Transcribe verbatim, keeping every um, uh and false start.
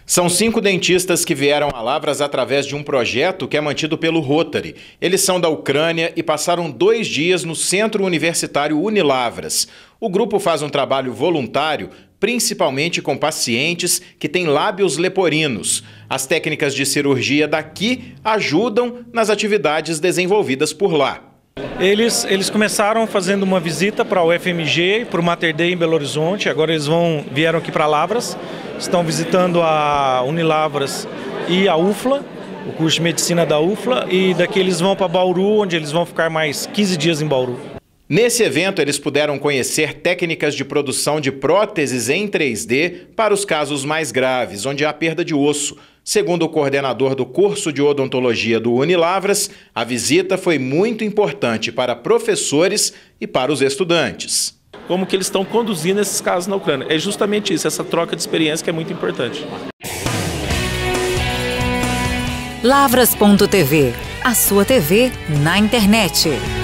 São cinco dentistas que vieram a Lavras através de um projeto que é mantido pelo Rotary. Eles são da Ucrânia e passaram dois dias no Centro Universitário Unilavras. O grupo faz um trabalho voluntário, principalmente com pacientes que têm lábios leporinos. As técnicas de cirurgia daqui ajudam nas atividades desenvolvidas por lá. Eles, eles começaram fazendo uma visita para o U F M G, para o Mater Dei em Belo Horizonte, agora eles vão, vieram aqui para Lavras, estão visitando a Unilavras e a U F L A, o curso de medicina da U F L A, e daqui eles vão para Bauru, onde eles vão ficar mais quinze dias em Bauru. Nesse evento, eles puderam conhecer técnicas de produção de próteses em três D para os casos mais graves, onde há perda de osso. Segundo o coordenador do curso de odontologia do Unilavras, a visita foi muito importante para professores e para os estudantes. Como que eles estão conduzindo esses casos na Ucrânia. É justamente isso, essa troca de experiência que é muito importante. Lavras ponto tv, a sua T V na internet.